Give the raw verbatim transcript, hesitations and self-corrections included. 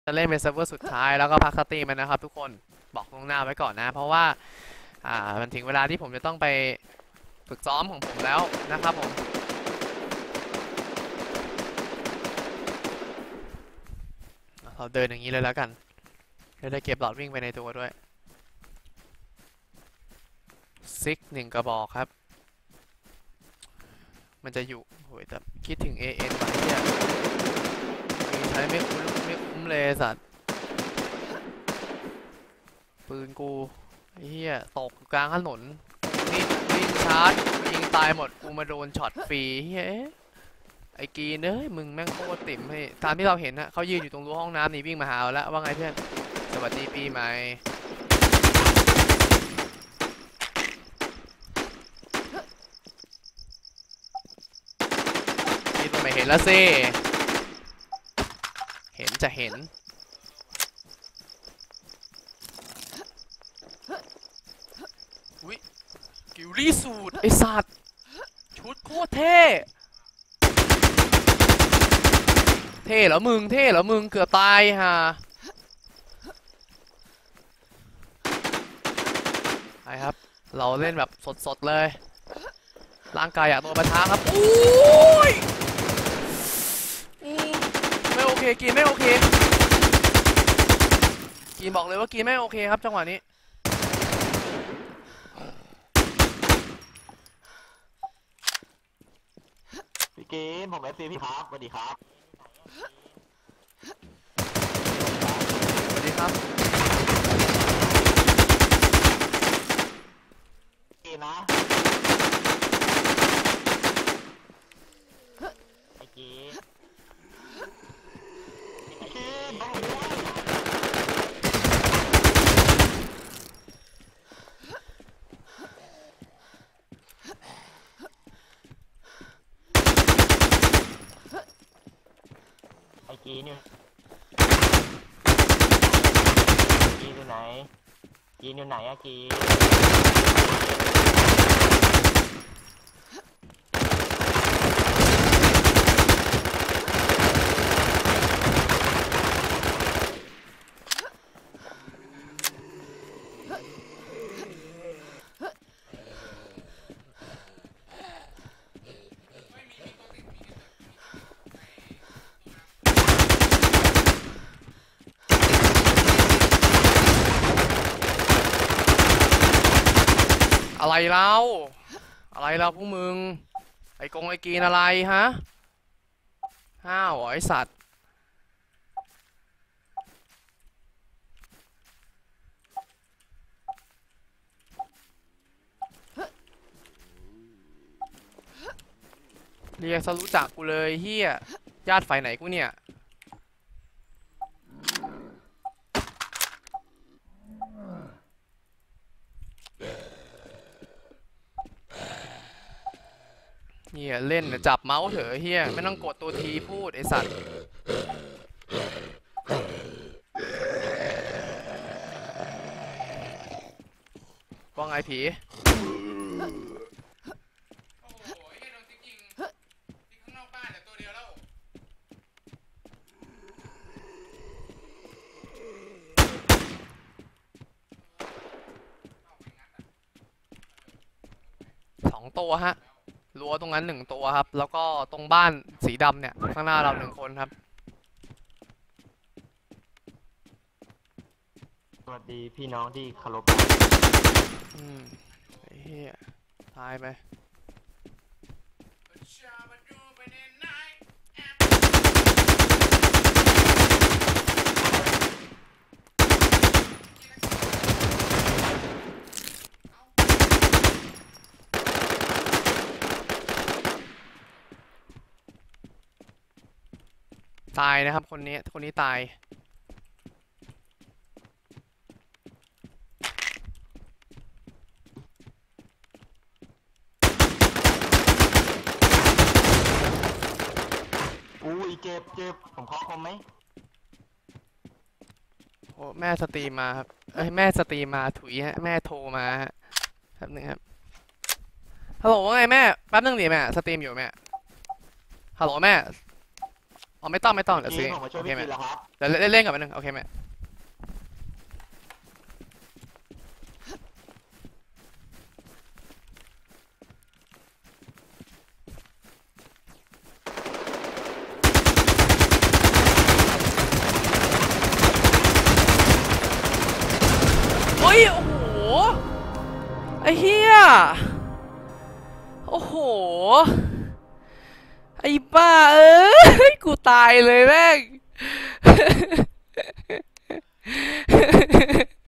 จะเล่นเป็นเซิร์ฟเวอร์สุดท้ายแล้วก็พักสตรีมมันนะครับทุกคนบอกล่วงหน้าไว้ก่อนนะเพราะว่าอ่ามันถึงเวลาที่ผมจะต้องไปฝึกซ้อมของผมแล้วนะครับผมเราเดินอย่างนี้เลยแล้วกันจะได้เก็บหลอดวิ่งไปในตัวด้วยซิกหนึ่งกระบอกครับมันจะอยู่โหยแต่คิดถึง เอ เอ็น ไปเนี่ยใช้ไม่คุ้มไม่คุ้มเลยสัตว์ปืนกูไอ้เหี้ยตกกลางถนนนี่วิ่งชาร์จยิงตายหมดกูมาโดนช็อตฟรีเฮ้ยไอ้กีนเอ้ยมึงแม่งโคตรติ่มให้ตามที่เราเห็นนะเขายืนอยู่ตรงรั้วห้องน้ำนี่วิ่งมาหาเราแล้วว่าไงเพื่อนสวัสดีปีใหม่นี่ตัวไม่เห็นแล้วสิเห็นจะเห็นอุ้ยกิลลี่สูตรไอสัตว์ชุดโคตรเท่เท่เหรอมึงเท่เหรอมึงเกือบตายฮะไปครับเราเล่นแบบสดๆเลยร่างกายอยากโดนปะทะครับโอ้ยไม่โอเคกินไม่โอเคกินบอกเลยว่ากินไม่โอเคครับจังหวะนี้พี่เกมผมเอฟซีพี่ครับสวัสดีครับสวัสดีครับเกมนะไอเกมไอเกมต้องด้วยไอเกมเนี่ยเกมอยู่ไหนเกมอยู่ไหนอะเกมอะไรเล่าอะไรเล่าพวกมึงไอ้กงไอ้กีนอะไรฮะห้าวไอ้สัตว์เรียกซะรู้จักกูเลยเฮียญาติฝ่ายไหนกูเนี่ยเฮียเล่นจับเมาส์เถอะเฮียไม่ต้องกดตัวทีพูดไอสัตว์ว่าไงผีสองตัวฮะรั้วตรงนั้นหนึ่งตัวครับแล้วก็ตรงบ้านสีดำเนี่ยข้างหน้าเราหนึ่งคนครับสวัสดีพี่น้องที่เคารพอืมไอ้เหี้ยตายไปตายนะครับคนนี้คนนี้ตายอุ้ยเจ็บเจ็บผมขอคมไหมโอ้แม่สตรีมมาครับเอ้ยแม่สตรีมมาถุยฮะแม่โทรมาฮะแป๊บนึงครับฮัลโหลว่าไงแม่แป๊บนึงดิแม่สตรีมอยู่แม่ฮัลโหลแม่อ๋อไม่ต้องไม่ต้องเดี๋ยวจีซื้อนผมมาช่วโอย เคพี่ไหมกินแล้วครับเดี๋ยวเล่นเล่นกับมันหนึ่งโอเคไหมเฮ้ยโอ้โหไอ้เหี้ยโอ้โหไอ้บ้าเอ้ยกูตายเลยแม่ง